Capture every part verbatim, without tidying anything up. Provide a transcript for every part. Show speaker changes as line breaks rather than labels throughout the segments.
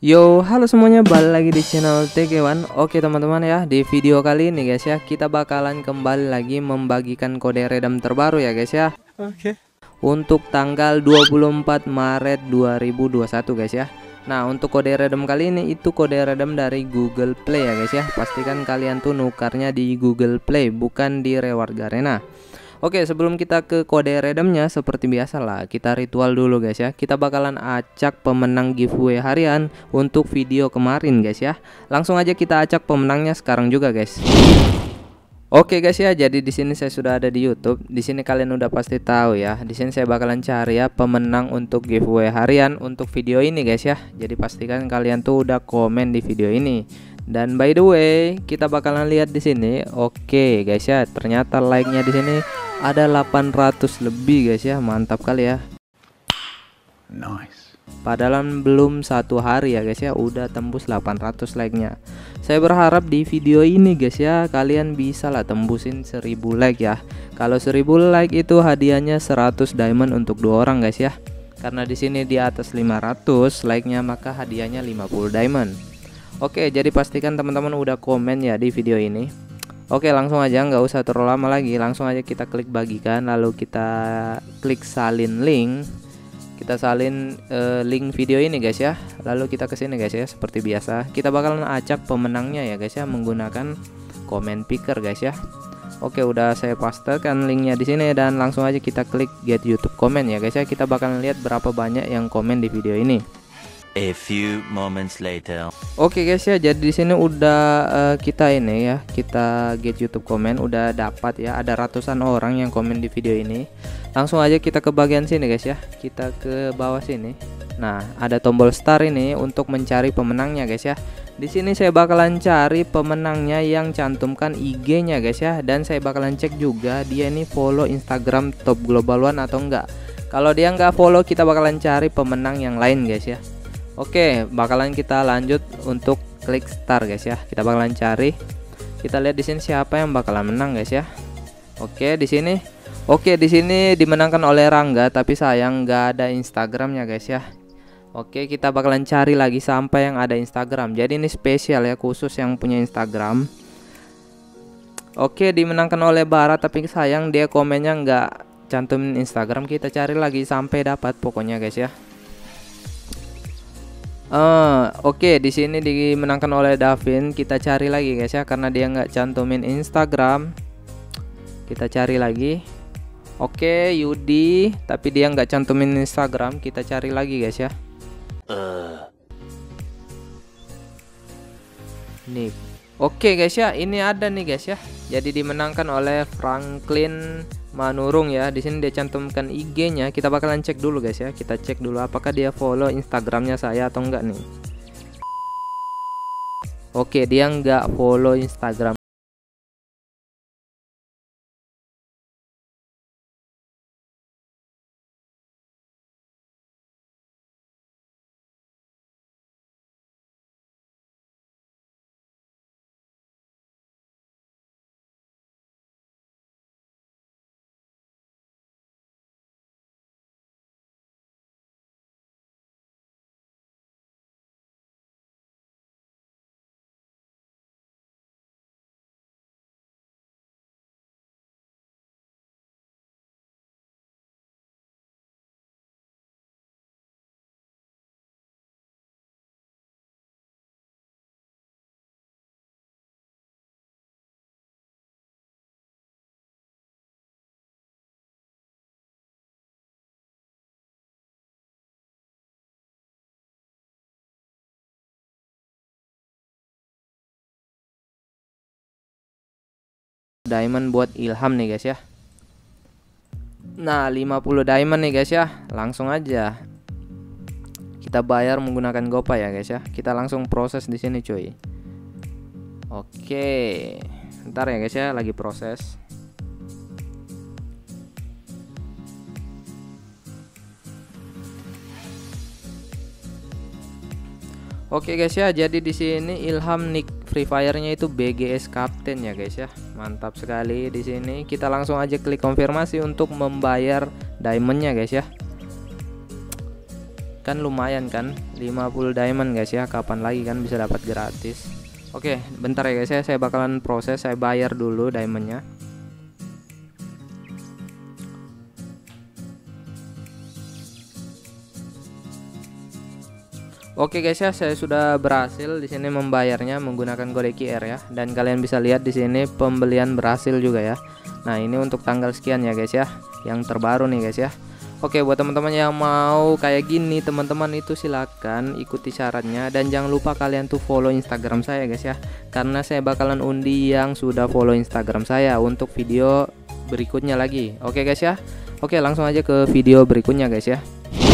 Yo, halo semuanya, balik lagi di channel T K satu. Oke teman-teman ya, di video kali ini guys ya, kita bakalan kembali lagi membagikan kode redam terbaru ya guys ya.
Oke.
Untuk tanggal dua puluh empat Maret dua ribu dua puluh satu guys ya. Nah, untuk kode redam kali ini itu kode redam dari Google Play ya guys ya. Pastikan kalian tuh nukarnya di Google Play, bukan di Reward Garena. Oke, sebelum kita ke kode redamnya, seperti biasa lah, kita ritual dulu guys ya. Kita bakalan acak pemenang giveaway harian untuk video kemarin guys ya. Langsung aja kita acak pemenangnya sekarang juga guys. Oke guys ya, jadi di sini saya sudah ada di YouTube. Di sini kalian udah pasti tahu ya. Di sini saya bakalan cari ya pemenang untuk giveaway harian untuk video ini guys ya. Jadi pastikan kalian tuh udah komen di video ini. Dan by the way, kita bakalan lihat di sini. Oke guys ya, ternyata like-nya di sini ada delapan ratus lebih guys ya. Mantap kali ya.
Nice.
Padahal belum satu hari ya guys ya, udah tembus delapan ratus like-nya. Saya berharap di video ini guys ya, kalian bisa lah tembusin seribu like ya. Kalau seribu like itu hadiahnya seratus diamond untuk dua orang guys ya. Karena di sini di atas lima ratus like-nya, maka hadiahnya lima puluh diamond. Oke, jadi pastikan teman-teman udah komen ya di video ini. Oke, langsung aja, nggak usah terlalu lama lagi, langsung aja kita klik bagikan, lalu kita klik salin link. Kita salin uh, link video ini guys ya. Lalu kita kesini guys ya, seperti biasa. Kita bakalan acak pemenangnya ya guys ya, menggunakan comment picker guys ya. Oke, udah saya pastekan linknya di sini dan langsung aja kita klik get YouTube comment ya guys ya. Kita bakalan lihat berapa banyak yang komen di video ini.
A few moments later.
Oke guys ya, jadi di sini udah uh, kita ini ya, kita get YouTube comment udah dapat ya, ada ratusan orang yang komen di video ini. Langsung aja kita ke bagian sini guys ya, kita ke bawah sini. Nah, ada tombol star ini untuk mencari pemenangnya guys ya. Di sini saya bakalan cari pemenangnya yang cantumkan I G-nya guys ya, dan saya bakalan cek juga dia ini follow Instagram Top Global One atau enggak. Kalau dia nggak follow, kita bakalan cari pemenang yang lain guys ya. Oke, bakalan kita lanjut untuk klik start guys ya. Kita bakalan cari. Kita lihat di sini siapa yang bakalan menang guys ya. Oke, di sini. Oke, di sini dimenangkan oleh Rangga, tapi sayang nggak ada Instagramnya guys ya. Oke, kita bakalan cari lagi sampai yang ada Instagram. Jadi ini spesial ya, khusus yang punya Instagram. Oke, dimenangkan oleh Barat, tapi sayang dia komennya nggak cantumin Instagram. Kita cari lagi sampai dapat pokoknya guys ya. Uh, Oke, okay, di sini dimenangkan oleh Davin. Kita cari lagi guys ya, karena dia nggak cantumin Instagram. Kita cari lagi. Oke, okay, Yudi, tapi dia nggak cantumin Instagram. Kita cari lagi guys ya.
Uh.
Nih, oke okay, guys ya, ini ada nih guys ya. Jadi dimenangkan oleh Franklin Manurung ya. Di sini dia cantumkan I G-nya. Kita bakalan cek dulu guys ya. Kita cek dulu apakah dia follow Instagramnya saya atau enggak nih. Oke, dia enggak follow Instagram. Diamond buat Ilham nih guys ya. Nah, lima puluh diamond nih guys ya. Langsung aja kita bayar menggunakan GoPay ya guys ya. Kita langsung proses di sini cuy. Oke, ntar ya guys ya, lagi proses. Oke guys ya, jadi di sini Ilham nick Free Fire-nya itu B G S Captain ya guys ya. Mantap sekali di sini. Kita langsung aja klik konfirmasi untuk membayar diamondnya guys ya. kan lumayan kan, lima puluh diamond guys ya. Kapan lagi kan bisa dapat gratis. Oke, bentar ya guys ya, saya bakalan proses, saya bayar dulu diamondnya. Oke guys ya, saya sudah berhasil di sini membayarnya menggunakan kode Q R ya, dan kalian bisa lihat di sini pembelian berhasil juga ya. Nah, ini untuk tanggal sekian ya guys ya, yang terbaru nih guys ya. Oke, buat teman-teman yang mau kayak gini teman-teman itu silakan ikuti syaratnya, dan jangan lupa kalian tuh follow Instagram saya guys ya, karena saya bakalan undi yang sudah follow Instagram saya untuk video berikutnya lagi. Oke guys ya. Oke, langsung aja ke video berikutnya guys ya.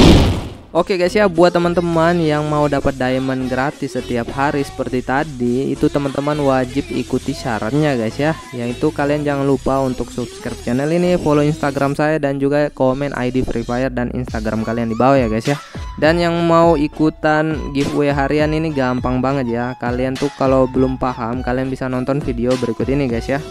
Oke guys ya, buat teman-teman yang mau dapat diamond gratis setiap hari seperti tadi, itu teman-teman wajib ikuti syaratnya guys ya. Yaitu kalian jangan lupa untuk subscribe channel ini, follow Instagram saya, dan juga komen I D Free Fire dan Instagram kalian di bawah ya guys ya. Dan yang mau ikutan giveaway harian ini gampang banget ya. Kalian tuh kalau belum paham, kalian bisa nonton video berikut ini guys ya.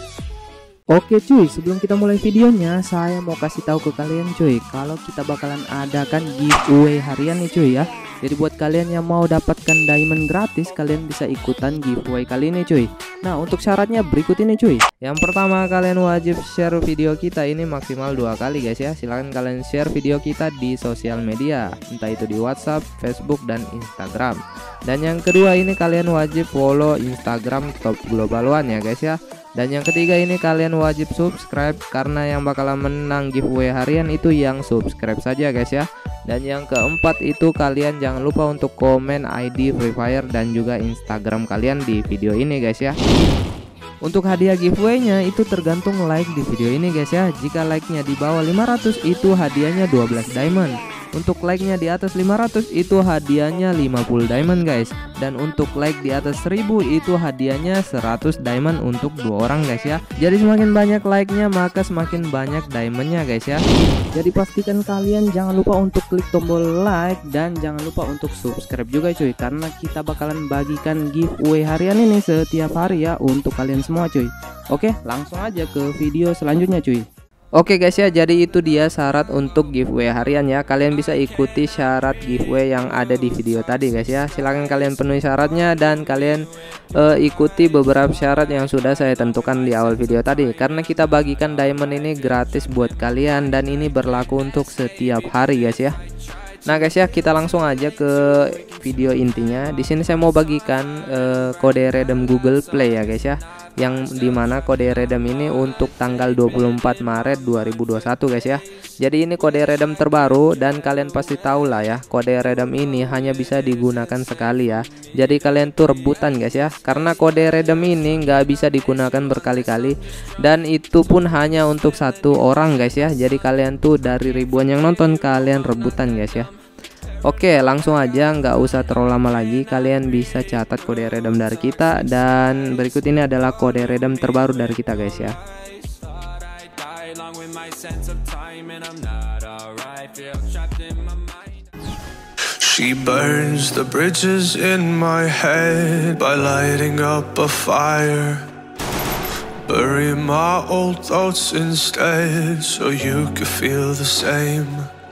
Oke cuy, sebelum kita mulai videonya, saya mau kasih tahu ke kalian cuy, kalau kita bakalan adakan giveaway harian nih cuy ya. Jadi buat kalian yang mau dapatkan diamond gratis, kalian bisa ikutan giveaway kali ini cuy. Nah, untuk syaratnya berikut ini cuy. Yang pertama, kalian wajib share video kita ini maksimal dua kali guys ya. Silahkan kalian share video kita di sosial media, entah itu di WhatsApp, Facebook, dan Instagram. Dan yang kedua ini kalian wajib follow Instagram Top Global One ya guys ya. Dan yang ketiga ini kalian wajib subscribe, karena yang bakalan menang giveaway harian itu yang subscribe saja guys ya. Dan yang keempat itu kalian jangan lupa untuk komen I D Free Fire dan juga Instagram kalian di video ini guys ya. Untuk hadiah giveaway-nya itu tergantung like di video ini guys ya. Jika like-nya di bawah lima ratus itu hadiahnya dua belas diamond. Untuk like-nya di atas lima ratus itu hadiahnya lima puluh diamond guys. Dan untuk like di atas seribu itu hadiahnya seratus diamond untuk dua orang guys ya. Jadi semakin banyak like-nya maka semakin banyak diamondnya guys ya. Jadi pastikan kalian jangan lupa untuk klik tombol like dan jangan lupa untuk subscribe juga cuy, karena kita bakalan bagikan giveaway harian ini setiap hari ya untuk kalian semua cuy. Oke, langsung aja ke video selanjutnya cuy. Oke guys ya, jadi itu dia syarat untuk giveaway harian ya. Kalian bisa ikuti syarat giveaway yang ada di video tadi guys ya. Silahkan kalian penuhi syaratnya dan kalian uh, ikuti beberapa syarat yang sudah saya tentukan di awal video tadi. Karena kita bagikan diamond ini gratis buat kalian dan ini berlaku untuk setiap hari guys ya. Nah guys ya, kita langsung aja ke video intinya. Di sini saya mau bagikan uh, kode redeem Google Play ya guys ya, yang dimana kode redeem ini untuk tanggal dua puluh empat Maret dua ribu dua puluh satu guys ya. Jadi ini kode redeem terbaru dan kalian pasti tahu lah ya, kode redeem ini hanya bisa digunakan sekali ya. Jadi kalian tuh rebutan guys ya, karena kode redeem ini nggak bisa digunakan berkali-kali dan itu pun hanya untuk satu orang guys ya. Jadi kalian tuh dari ribuan yang nonton kalian rebutan guys ya. Oke, langsung aja, nggak usah terlalu lama lagi. Kalian bisa catat kode redeem dari kita, dan berikut ini adalah kode redeem terbaru dari kita guys ya.
She burns the bridges in my head by lighting up a fire. Bury my old thoughts instead so you could feel the same.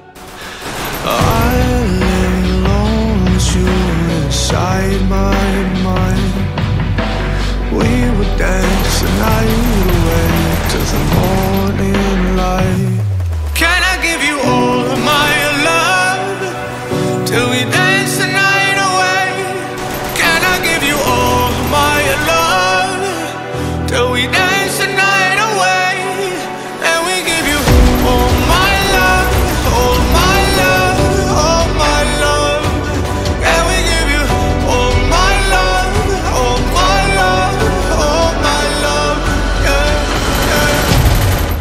I lay alone with you inside my mind. We would dance the night away to the morning light. Can I give you all of my love till we dance the night away? Can I give you all of my love till we dance the night away? And we give you all my love, all my love, all my love. And we give you all my love, all my love, all my love. Yeah, yeah.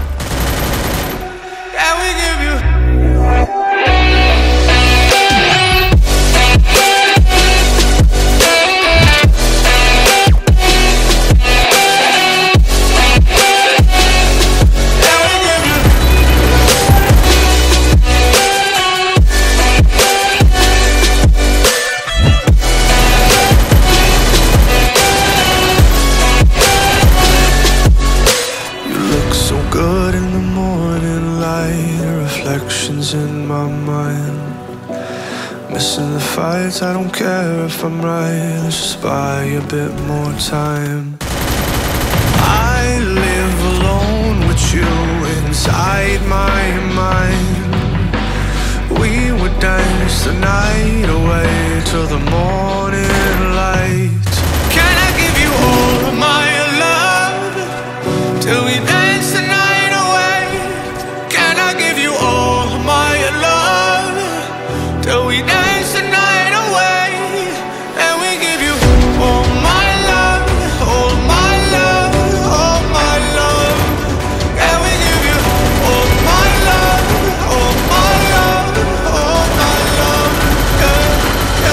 cards, I don't care if I'm right. Let's just buy a bit more time. I live alone with you inside my mind. We would dance the night away till the morning light. Can I give you all of my love till we dance the night away? Can I give you all of my love till we dance the night away? And we give you all my love, all my love, all my love. And we give you all my love, all my love, all my love. Yeah,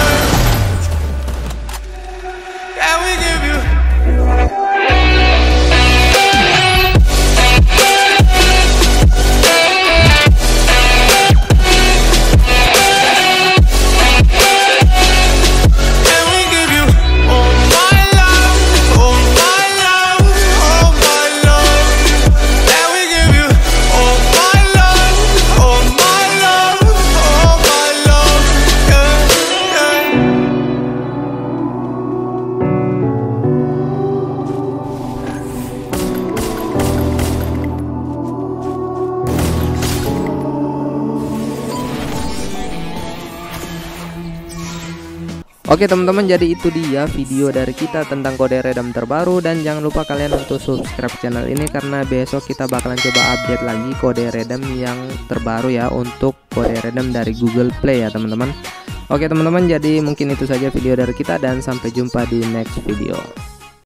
yeah. And we give you.
Oke teman-teman, jadi itu dia video dari kita tentang kode redam terbaru. Dan jangan lupa kalian untuk subscribe channel ini, karena besok kita bakalan coba update lagi kode redam yang terbaru ya, untuk kode redam dari Google Play ya teman-teman. Oke teman-teman, jadi mungkin itu saja video dari kita, dan sampai jumpa di next video.